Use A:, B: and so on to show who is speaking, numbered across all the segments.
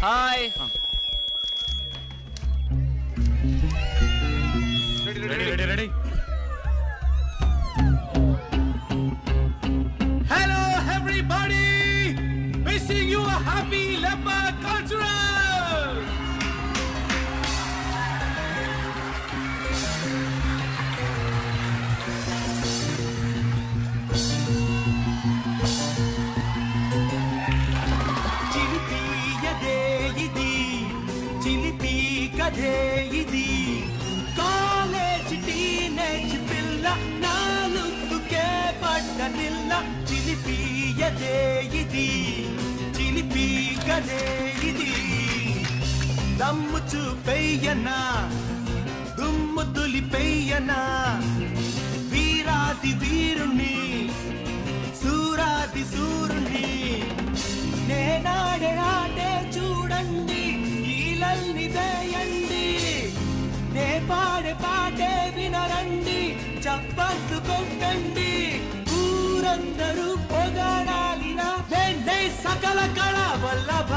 A: Hi.
B: Ready.
A: Hello everybody. Wishing you a happy Lepa Cultural. Chilipi yade idi, chilipi kadhe idi. College teenage pilla naalukke padda nilla. Chilipi yade idi, chilipi kadhe idi. Dammu chupeyyana, dummu tulipeyyana. Veeradi veeruni, suradi suruni. నేనాడే ఆటే చూడండి, ఈలల్ని వేయండి. నే పాడే పాటే వినరండి, చప్పట్లు కొట్టండి. ఊరందరూ పొగడాలిరా, నే సకల కళ వల్లభ.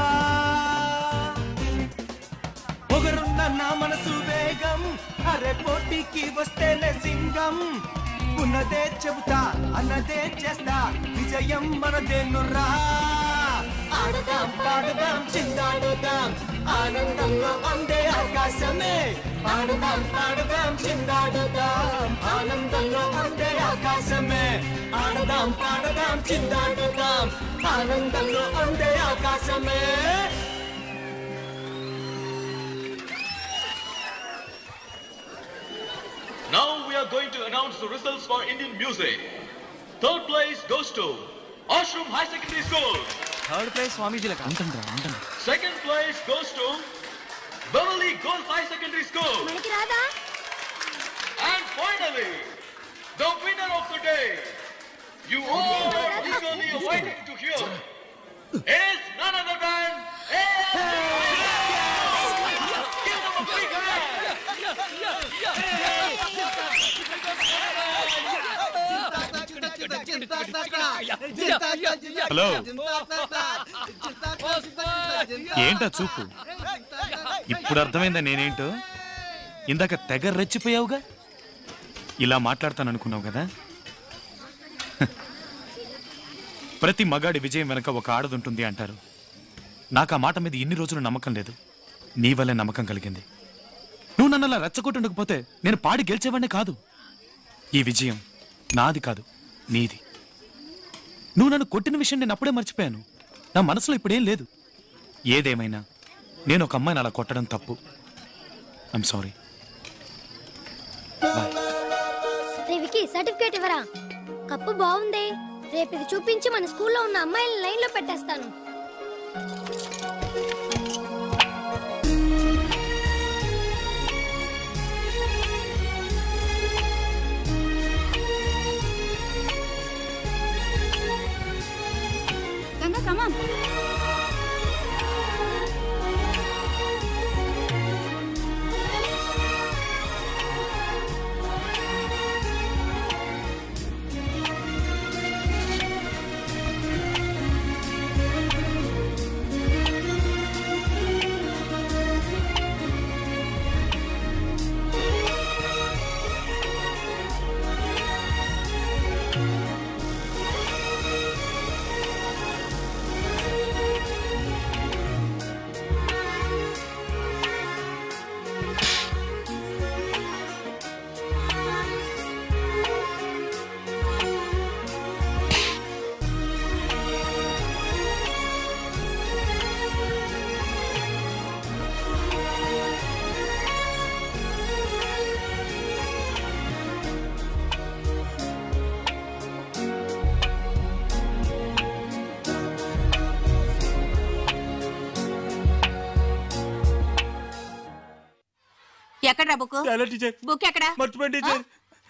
A: పొగరున్న నా మనసు వేగం, అరే పోటీకి వస్తేనే సింగం. ఉన్నదే చెబుతా, అన్నదే చేస్తా, విజయం మనదేనురా. ఆడదాం పాడదాం చిందాడుదాం, ఆనందంలో అందే ఆకాశమే. ఆడదాం పాడదాం చిందాడుదాం, ఆనందంలో అందే ఆకాశమే. ఆడదాం పాడదాం చిందాడుదాం, ఆనందంలో అందే ఆకాశమే.
C: Now we are going to announce the results for Indian music. Third place goes to Ashram High Secondary School.
A: Third place Swamijilaka. Antandra.
C: Second place goes to Beverly Golf High Secondary School.
D: Maniki rada.
C: And finally, the winner of the day, you all are eagerly waiting to hear, is none other than Give them a big hand.
B: Hello, ఏంటా చూపు? ఇప్పుడు అర్థమైందా నేనేంటో? ఇందాక తెగ రెచ్చిపోయావుగా. ఇలా మాట్లాడతాననుకున్నావు కదా. ప్రతి మగాడి విజయం వెనక ఒక ఆడదుంటుంది అంటారు. నాకు ఆ మాట మీద ఇన్ని రోజులు నమ్మకం లేదు. నీ వల్లే నమ్మకం కలిగింది. నువ్వు నన్ను అలా రెచ్చగొట్టకపోతే నేను పాడి గెలిచేవాడినే కాదు. ఈ విజయం నాది కాదు, నీది. నువ్వు నన్ను కొట్టిన విషయం నేను అప్పుడే మర్చిపోయాను. నా మనసులో ఇప్పుడేం లేదు. ఏదేమైనా నేను ఒక అమ్మాయిని అలా కొట్టడం తప్పు. I'm sorry.
D: రేవికి సర్టిఫికేట్ ఇవ్వరా? కప్పు బాగుంది. రేపు ఇది చూపించి మన స్కూల్లో ఉన్న అమ్మాయిలను లైన్ లో పెట్టేస్తాను.
E: గంగా కమాన్.
F: ఎక్కడ బుక్? బుక్ ఎక్కడ?
A: మర్చిపోయింది టీచర్.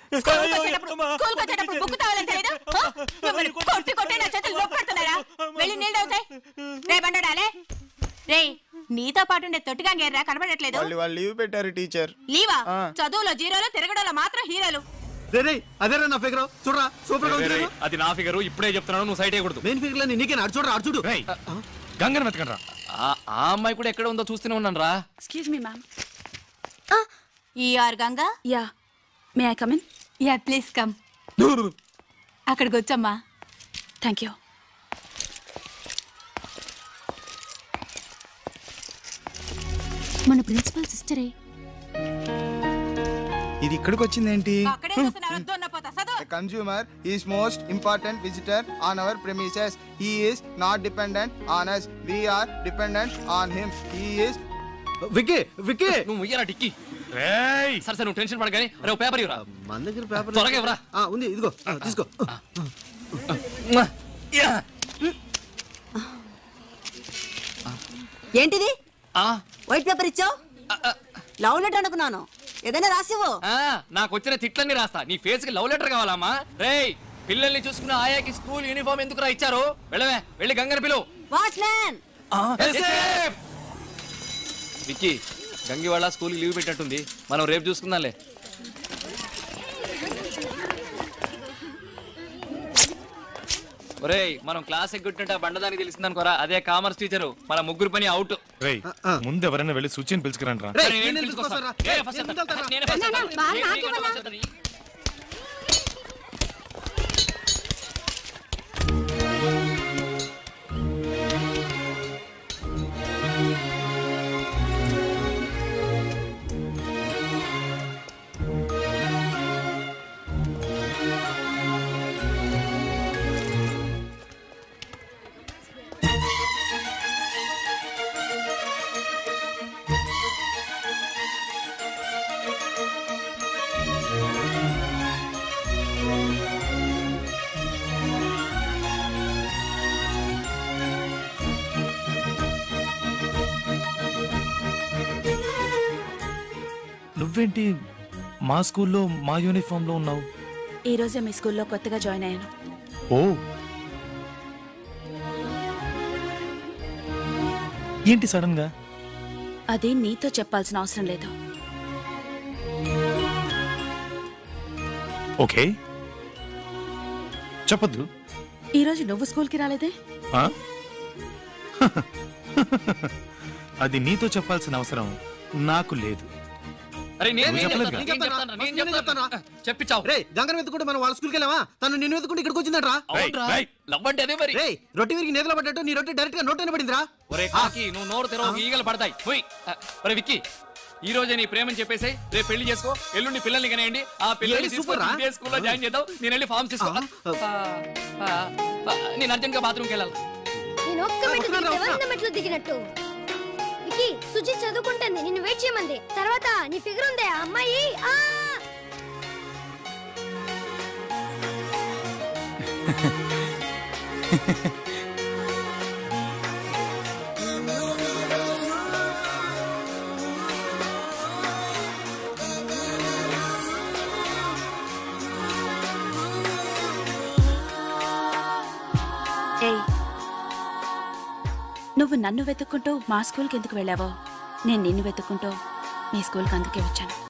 F: బుక్ తావాలని తెలీదు? కొట్టి కొట్టి నా చేతులు నొప్పి పెడుతున్నారా? వెళ్ళి నీళ్ళు అవుతాయి. రే బండోడాలే, రే నీతో పాటు తొట్టిగా గేర్రా కనబడట్లేదు.
G: వాళ్ళు లీవ్ పెట్టారు టీచర్.
F: లీవా? చదువులో జీరోలు, తిరగడంలో మాత్రం హీరోలు.
A: అదేరా నా ఫిగర్. చూడరా సూపర్ గా ఉంది.
B: అది నా ఫిగర్. ఇప్పుడే చెప్తున్నాను, నువ్వు సైట్ అయ్యకూడదు.
A: మెయిన్ ఫిగర్ లో నీకే చూడరా. చూడు
B: గంగను వెతకండి రా.
E: ఆ అమ్మాయి కూడా ఎక్కడ ఉందో చూస్తూనే ఉన్నాను రా.
G: Excuse me ma'am.
F: ఈఆర్ Ganga.
G: Yeah, may I come in?
F: Yeah please come. అక్కడికి వచ్చమ్మా.
G: Thank you.
F: మన ప్రిన్సిపల్ సిస్టరే.
A: ఇది ఇక్కడికి వచ్చిందేంటి?
F: అక్కడే చూస్తున్నారు, వద్దు అన్న పోతా. చదువు.
H: A consumer is most important visitor on our premises. He is not dependent on us. We are dependent on him. He is.
A: Vicky Vicky
E: నువ్వు ఇయ్యరా టిక్కి.
B: రేయ్
E: సరే సరే నువ్వు టెన్షన్ పడగానే రే పేపర్ ఇవ్వరా.
A: మన దగ్గర పేపర్
E: త్వరగా ఇవ్వరా.
A: ఉంది, ఇదిగో తీసుకో.
I: ఏంటిది వైట్ పేపర్ ఇచ్చావు? లవ్ లెటర్ అనుకున్నాను, ఏదైనా రాసివ్వు.
E: నాకు వచ్చిన తిట్లన్నీ రాస్తా. నీ ఫేస్ కి లవ్ లెటర్ కావాలమ్మా? రేయ్ పిల్లల్ని చూసుకున్న ఆయాకి స్కూల్ యూనిఫామ్ ఎందుకు రా ఇచ్చారు? వెళ్ళవే, వెళ్ళి గంగని పిలువు.
I: వాచ్మ్యాన్.
E: విక్కీ, గంగి వాళ్ళ స్కూల్కి లీవ్ పెట్టినట్టుంది, మనం రేపు చూసుకుందాంలే. ఒరేయ్ మనం క్లాస్ ఎగ్గొట్టినట్టు ఆ బండదానికి తెలిసిందనుకోరా, అదే కామర్స్ టీచరు. మన ముగ్గురు పని అవుట్.
B: రేయ్ ముందు ఎవరైనా వెళ్ళి సూచన పిలుచుకురండి రా. నువ్వేంటి మా స్కూల్లో మా యూనిఫామ్ లో ఉన్నావు?
G: ఈ రోజే మీ స్కూల్లో కొత్తగా జాయిన్ అయ్యాను.
B: ఓ ఏంటి సడన్ గా?
G: అది నీతో చెప్పాల్సిన అవసరం లేదు.
B: ఓకే చెప్పద్దు.
G: ఈ రోజు నువ్వు స్కూల్కి రాలేదే?
B: అది నీతో చెప్పాల్సిన అవసరం నాకు లేదు.
E: చెప్పించావు.
A: గంగను వెతుకుంటే మనం వాళ్ళ స్కూల్కి వెళ్ళావా? తను నిన్ను వెతుకుంటే ఇక్కడికి వచ్చిందట్రా. రొట్టె విరిగి నేతలో పడ్డట్టు నీ రొట్టె డైరెక్ట్ గా నోట్లోనే పడిందిరా.
E: ఒరే కాకి, నువ్వు నోరు తెరవ, ఈగలు పడతాయి. ఒరే విక్కీ, ఈ రోజే నీ ప్రేమని చెప్పేసి రేపు పెళ్లి చేసుకో. ఎల్లుండి పిల్లల్ని కనేయండి. ఆ పిల్లల్ని స్కూల్లో జాయిన్ చేద్దాం. నేను వెళ్ళి ఫార్మ్స్ తీసుకో. నేను అర్జెంట్ గా బాత్రూమ్కి వెళ్ళాలి.
D: నేను ఒక్క మెట్లు దిగినట్టు. విక్కీ, సుజి చదువుకుంటుంది, నిన్ను వెయిట్ చేయమంది. తర్వాత నీ ఫిగర్ ఉందే ఆ అమ్మాయి.
G: నువ్వు నన్ను వెతుక్కుంటూ మా స్కూల్కి ఎందుకు వెళ్ళావో, నేను నిన్ను వెతుక్కుంటూ మీ స్కూల్కి అందుకే వచ్చాను.